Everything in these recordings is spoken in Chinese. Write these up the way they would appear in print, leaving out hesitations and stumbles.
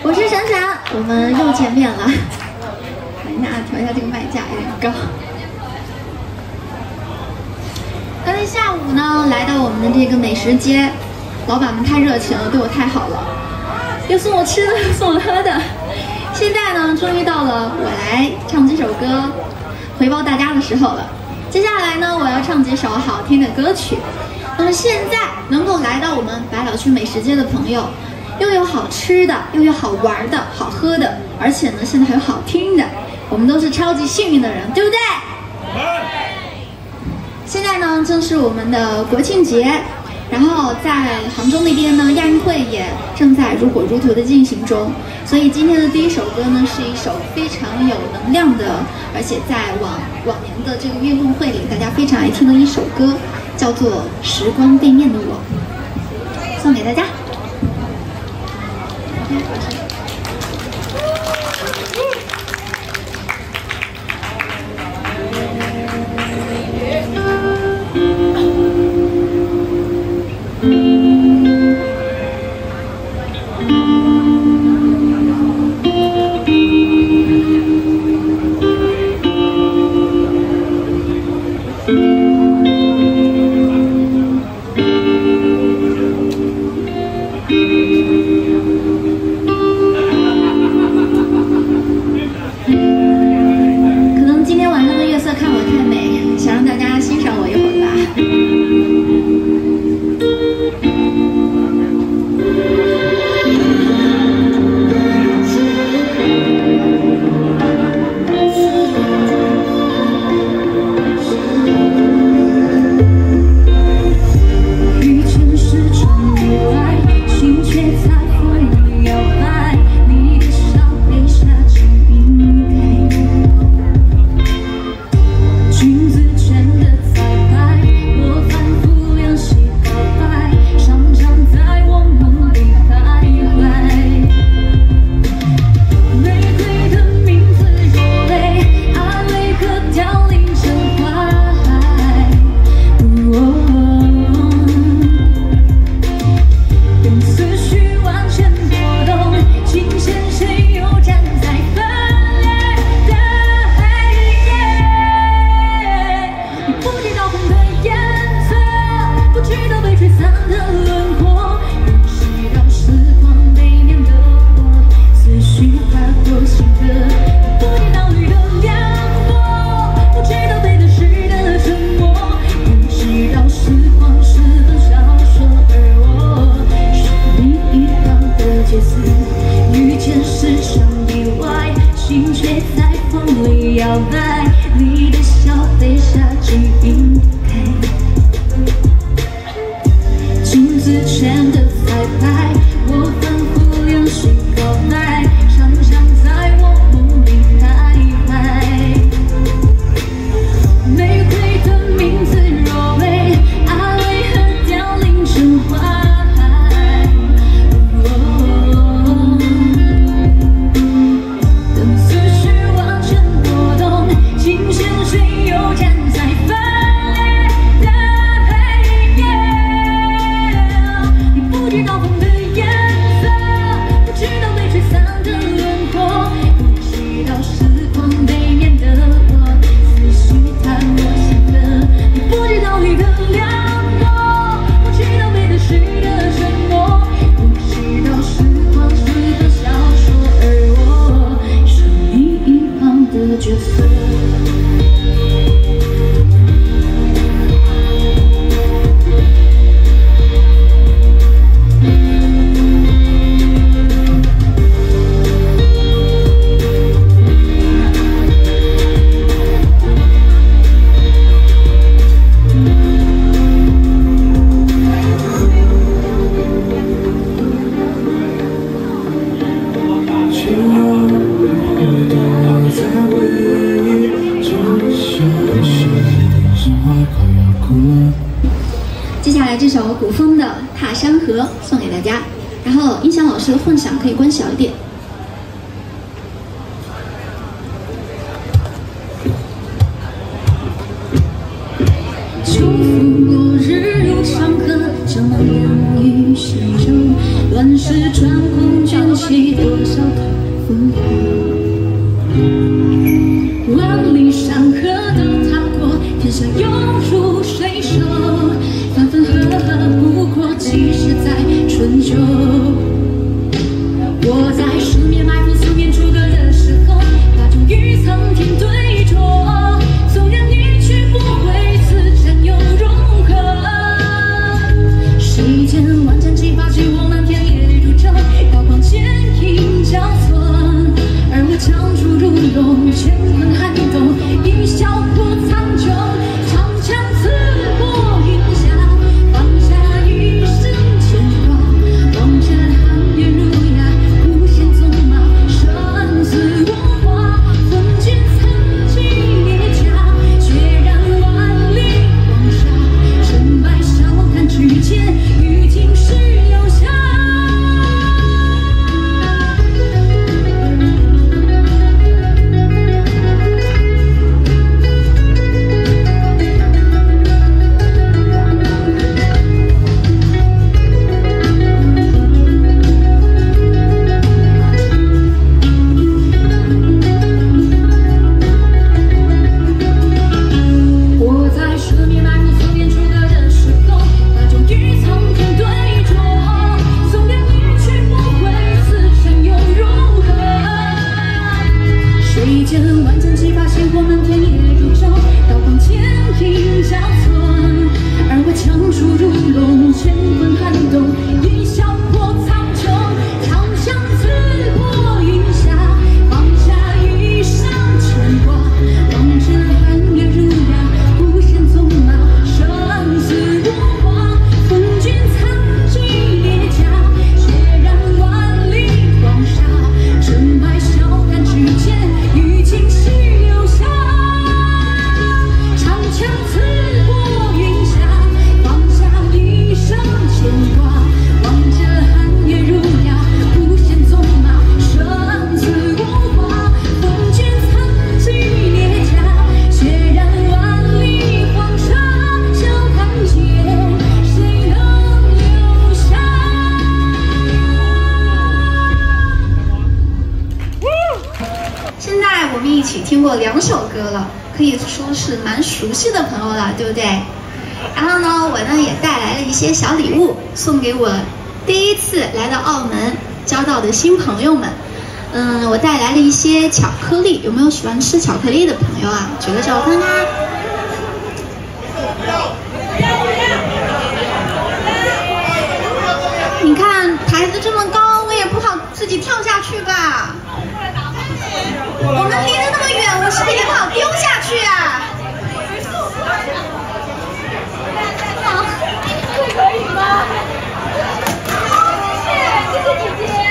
我是闪闪，我们又见面了。等一下，调一下这个麦架有点高。刚才下午呢，来到我们的这个美食街，老板们太热情了，对我太好了，又送我吃的，又送我喝的。现在呢，终于到了我来唱几首歌回报大家的时候了。接下来呢，我要唱几首好听的歌曲。那么现在能够来到我们百老区美食街的朋友，又有好吃的，又有好玩的、好喝的，而且呢，现在还有好听的，我们都是超级幸运的人，对不对？现在呢，正是我们的国庆节，然后在杭州那边呢，亚运会也正在如火如荼的进行中。所以今天的第一首歌呢，是一首非常有能量的，而且在往年的这个运动会里，大家非常爱听的一首歌，叫做《时光背面的我》，送给大家。接下来这首古风的《踏山河》送给大家，然后音响老师的混响可以关小一点。秋风落日如长河，江南烟雨西洲，乱世穿空卷起多少下犹如水手，分分合合不过几时在春秋。我在十面埋伏四面楚歌的时候，那种与苍天对酌。纵然一去不回，此战又如何？谁见万箭齐发，血火漫天野如昼，刀光剑影交错，而我枪出如龙，乾坤撼动，一笑破苍穹，长枪刺破云霞，放下一生牵挂，望着寒月如牙，无限纵马，生死无话，昏君曾经列甲，血染万里黄沙，身败笑看tri剑，于今时留下。我在十面埋伏四面楚歌的时候，那种与苍天对酌。纵然一去不回，此战又如何？谁见万箭齐发，血火漫天野如昼，刀光剑影交错，而我枪出如龙，乾坤撼动，一笑破苍穹，长枪刺破云霞，放下一生牵挂，望着寒月如牙，无限纵马，生死无话，昏君曾经列甲，血染万里黄沙，身败笑看tri剑，于今时留下。长枪刺破云霞，放下一生牵挂，望着寒月如牙，无限纵马，生死无话，昏君曾经列甲，血染万里黄沙，笑看剑，谁能留下？现在我们一起听过2首歌了，可以说是蛮熟悉的朋友了，对不对？然后呢，我呢也带来了一些小礼物，送给我第一次来到澳门交到的新朋友们。我带来了一些巧克力，有没有喜欢吃巧克力的朋友啊？举个手看看。你看台子这么高，我也不好自己跳下去吧。我们离得那么远，我是不是也不好丢下去啊？这可以吗？谢谢姐姐。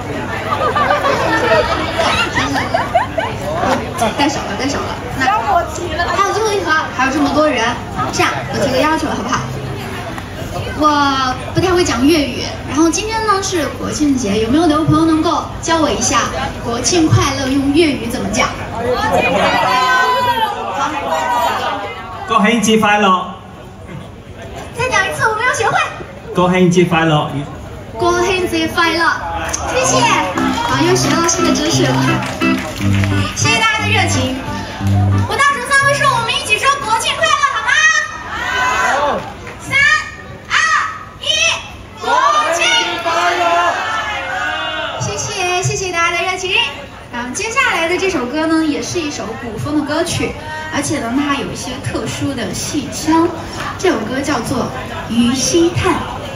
带少了，带少了。那还有最后一盒，还有这么多人，这样我提个要求好不好？我不太会讲粤语，然后今天呢是国庆节，有没有哪位朋友能够教我一下国庆快乐用粤语怎么讲？国庆快乐！好， 國慶節快樂！ 再讲一次，我没有学会。 國慶節快樂！ 国庆节快乐！谢谢，啊，又学到新的知识了。谢谢大家的热情。我倒数3位数，我们一起说国庆快乐，好吗？好。3、2、1，国庆快乐！谢谢，谢谢大家的热情。然后接下来的这首歌呢，也是一首古风的歌曲，而且呢，它有一些特殊的戏腔。这首歌叫做《鱼溪叹》。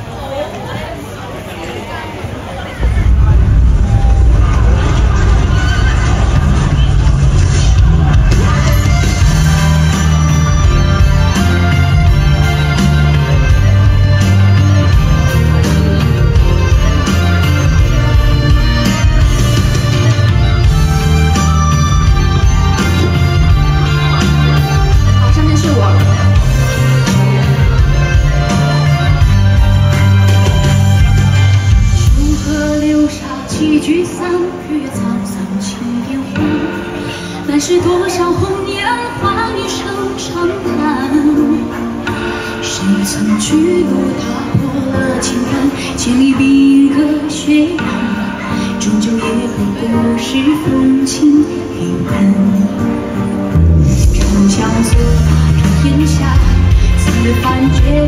是多少红颜花雨声长叹，谁曾巨鹿踏破了千帆，千里冰河雪样，终究也不过是风轻云淡。长枪策马，这天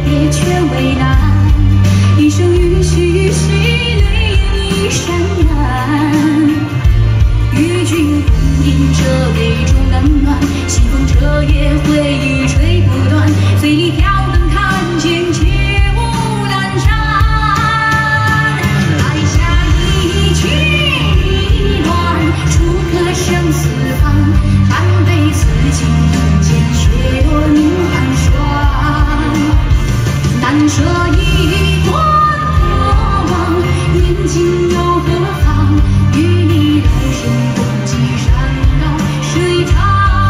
也却为难。一生雨淅淅，泪已潸然。与君共饮这杯中冷暖，西风彻夜，回忆吹不断。醉里挑灯看剑，切勿阑珊。台下一曲一段，初刻生死旁。半杯此情人间，雪落凝寒霜。难舍一段过往，愿今又何妨？与你来生共济山高水长。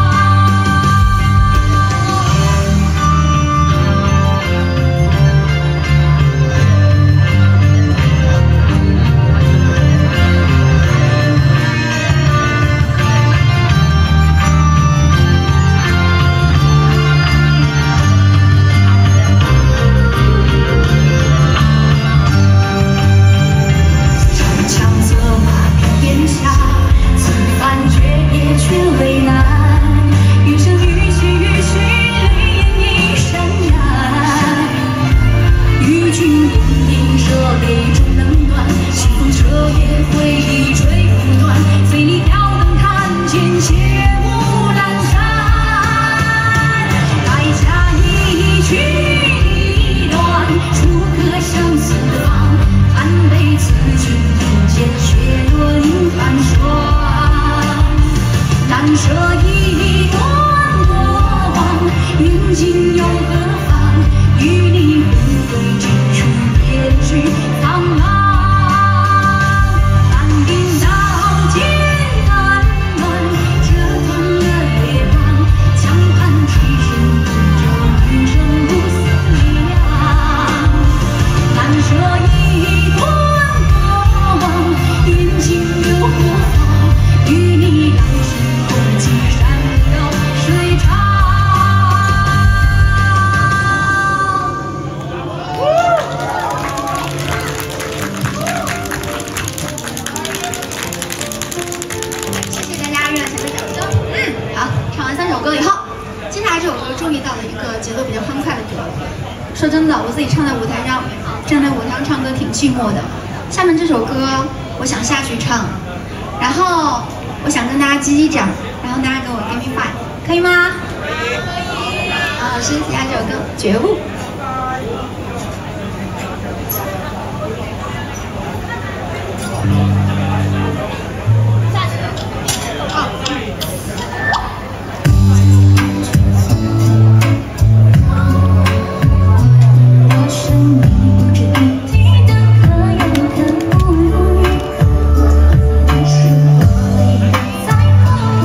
说真的，我自己站在舞台上唱歌挺寂寞的。下面这首歌，我想下去唱，然后我想跟大家击击掌，然后大家给我 give me five， 可以吗？可以。是下这首歌《觉悟》。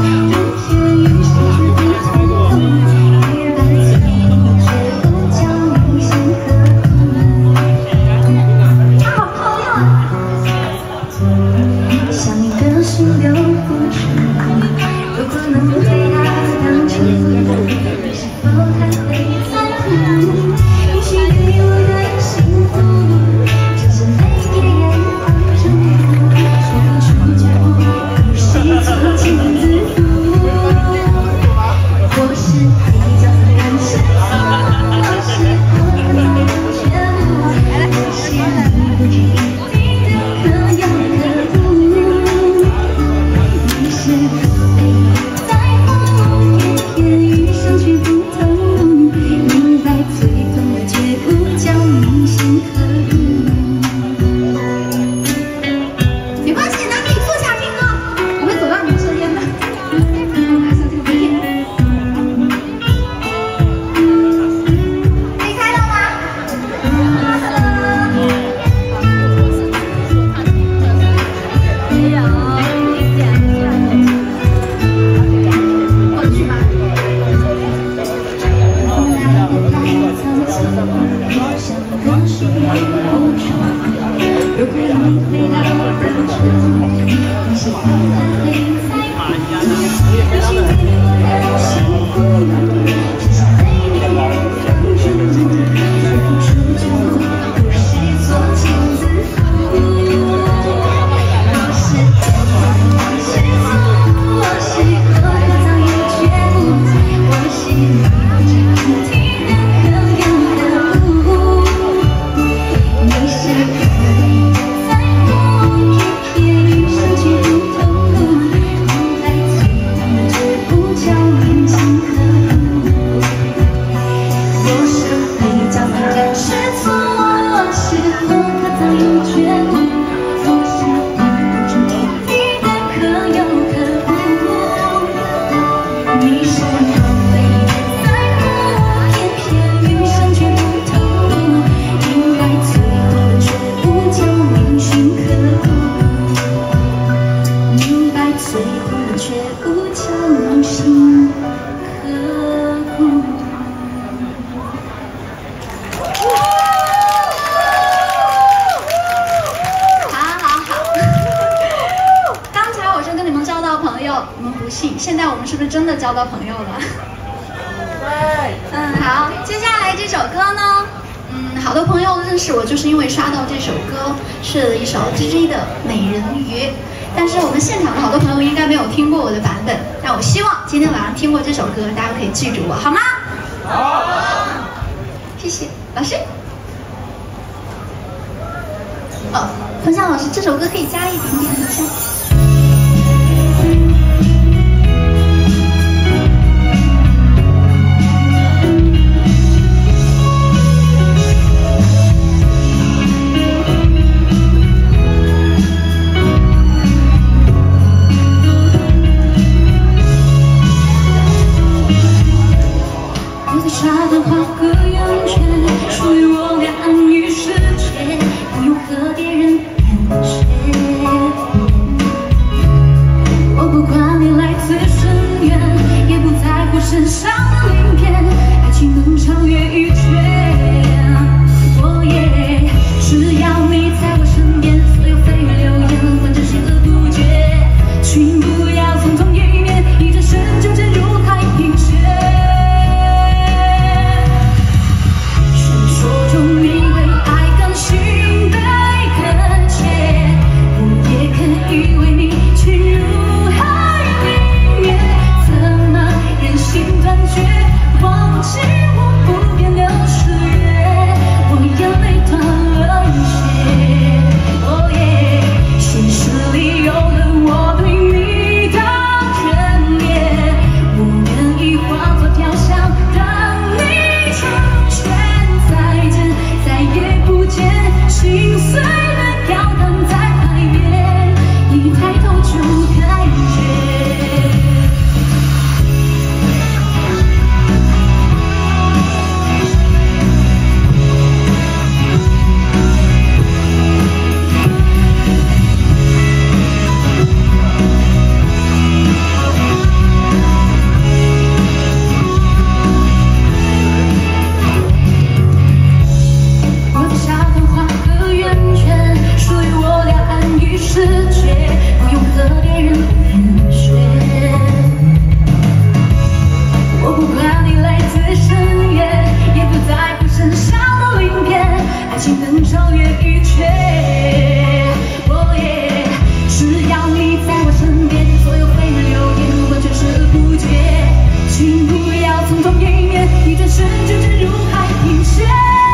将你是多飞越在乎，偏偏余生却不同。明白最多的却不叫命寻刻骨，明白最多的却不叫铭心刻骨。你们不信，现在我们是不是真的交到朋友了？对。好，接下来这首歌呢，好多朋友认识我就是因为刷到这首歌，是一首 GG 的《美人鱼》。但是我们现场的好多朋友应该没有听过我的版本，但我希望今天晚上听过这首歌，大家可以记住我，好吗？好。谢谢老师。哦，冯向老师，这首歌可以加一点点和声。沙滩画个圆圈，属于我俩安于世界，不用和别人寒暄。我不管你来自深渊，也不在乎身上的鳞片，爱情能超越一切。我也只要你在我身边，所有蜚语流言换成视而不觉，请不要匆匆一面，一转身就沉入海平线。说中你为爱甘心被搁浅，我也可以为你潜入海里面，怎么忍心断绝，忘记我不变的誓约，我眼泪断了线。哦耶，现实里有了我对你的眷恋，我愿意化作雕像，等你成全。再也不见，心碎的飘荡在海边，一抬头就感觉。世界不用和别人寒暄，我不管你来自深渊，也不在乎身上的鳞片，爱情能超越一切。我也只要你在我身边，所有蜚语流言完全视而不见，请不要匆匆一面，一转身就沉入海平线。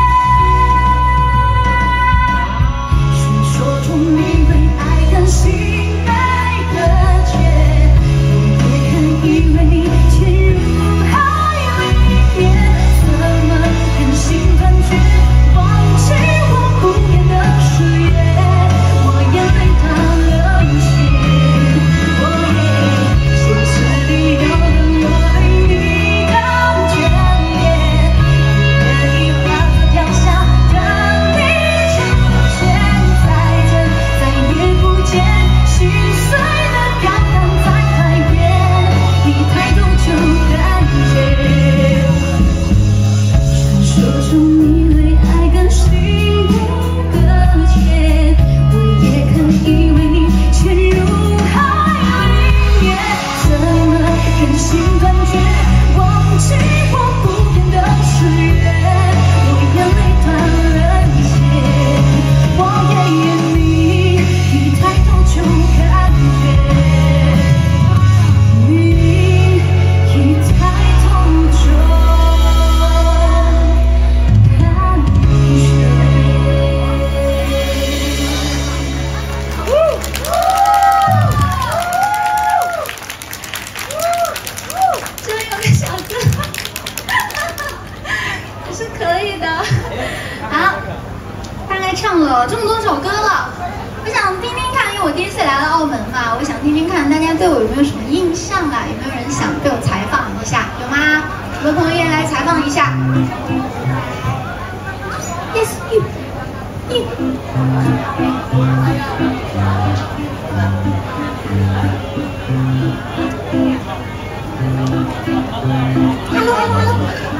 传说中你心被搁浅，我也可以为你潜入海里面，怎么忍心断绝，忘记我不变的誓约，我眼泪断了线。我也现实里有了我对你的眷恋，我愿意化作雕像，等你成全，在这再也不见。心碎的飘荡在海边，一抬头就感觉。传说中你为爱甘心被搁浅，我也可以为你潜入海里面，怎么忍心断绝，忘记我不变的誓约，我眼泪断了线。我也愿你一抬头就感觉，你一抬头就感觉。这边有个小哥，也是可以的。好，大概唱了这么多首歌了。我想听听看，因为我第一次来到澳门嘛，我想听听看大家对我有没有什么印象啊？有没有人想被我采访呢？ 一下。Yes, you. Hello, hello.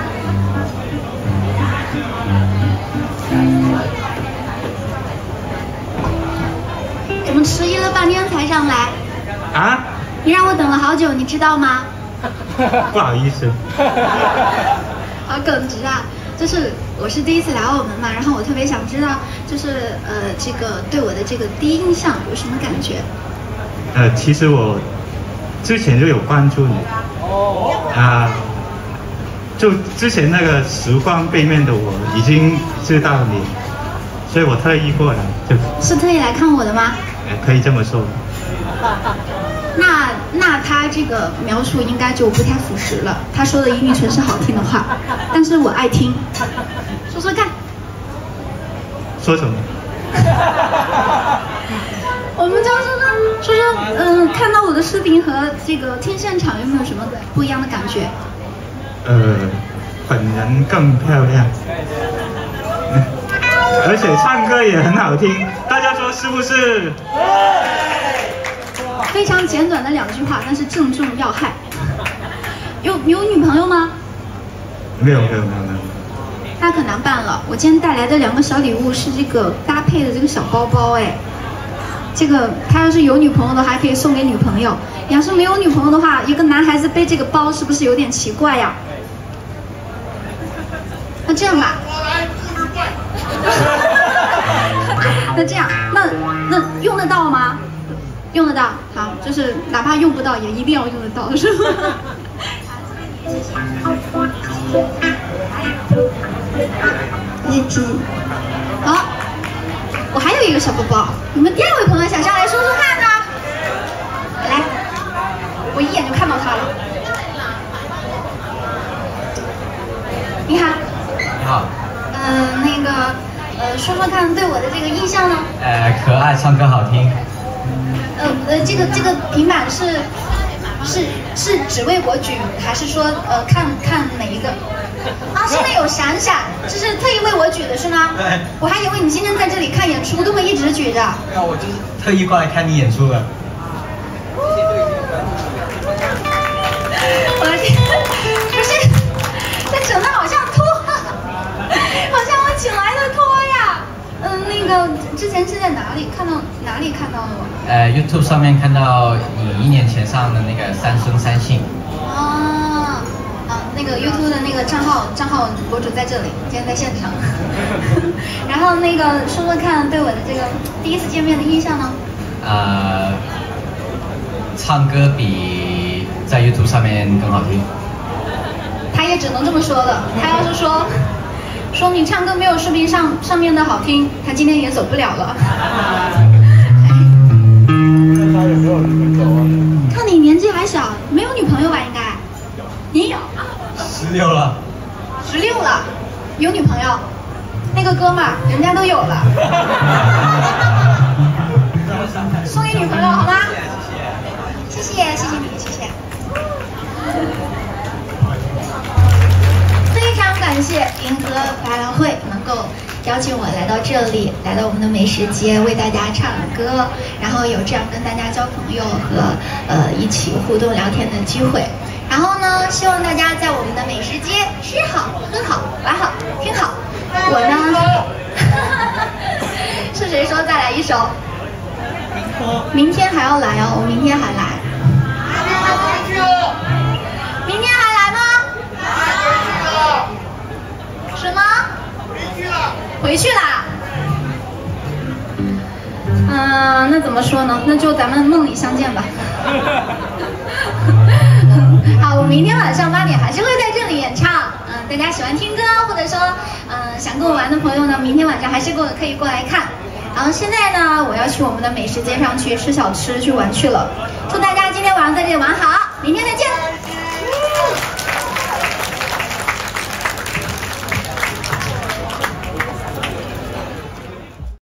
怎么迟疑了半天才上来？ 啊？ 你让我等了好久，你知道吗？ 不好意思。 好耿直啊！就是我是第一次来澳门嘛，然后我特别想知道，就是这个对我的这个第一印象有什么感觉？ 其实我之前就有关注你。就之前那个时光背面的我已经知道你，所以我特意过来， 是特意来看我的吗？ 可以这么说。 那他这个描述应该就不太符实了。他说的英语全是好听的话，但是我爱听。说说看。 说什么？ 我们就说，看到我的视频和这个听现场有没有什么不一样的感觉？ 本人更漂亮，而且唱歌也很好听，大家说是不是？ 非常简短的2句话，但是正中要害。有女朋友吗？ 没有。 那可难办了。我今天带来的2个小礼物是这个搭配的这个小包包，哎，这个他要是有女朋友的话，还可以送给女朋友；要是没有女朋友的话，一个男孩子背这个包是不是有点奇怪呀？那这样吧，那这样，那用得到吗？用得到，好，就是哪怕用不到，也一定要用得到，是吧？谢谢。好，我还有一个小包包，你们第2位朋友想上来说说看呢？来，我一眼就看到他了。你好。 你好。 那个，说说看对我的这个印象呢？ 可爱，唱歌好听。 这个平板是只为我举，还是说看哪一个？啊，现在有闪闪，这是特意为我举的是吗？ 对。我还以为你今天在这里看演出都会一直举着。 没有，我就是特意过来看你演出的。 我的天，不是，这整的好像拖，好像我请来的拖呀。那个之前是在哪里看到的我 ？YouTube 上面看到你1年前上的那个三生三性。 那个 YouTube 的那个账号博主在这里，今天在现场。然后那个说说看对我的这个第一次见面的印象呢？ 唱歌比在 YouTube 上面更好听。 他也只能这么说了。他要是说你唱歌没有视频上面的好听，他今天也走不了了。看你年纪还小，没有女朋友吧？应该。你有 ？16了。 16了，有女朋友？那个哥们儿，人家都有了。送给女朋友好吗？谢谢你，谢谢。非常感谢银河百老汇能够邀请我来到这里，来到我们的美食街为大家唱歌，然后有这样跟大家交朋友和一起互动聊天的机会。然后呢，希望大家在我们的美食街吃好、喝好、玩好、听好。我呢，是谁说再来一首？明天还要来哦，我明天还来。明天还来吗？什么？回去啦。那怎么说呢？那就咱们梦里相见吧。好，我明天晚上8点还是会在这里演唱。大家喜欢听歌，或者说想跟我玩的朋友呢，明天晚上还是可以过来看。然后现在呢，我要去我们的美食街上去吃小吃去玩去了。祝大家今天晚上在这里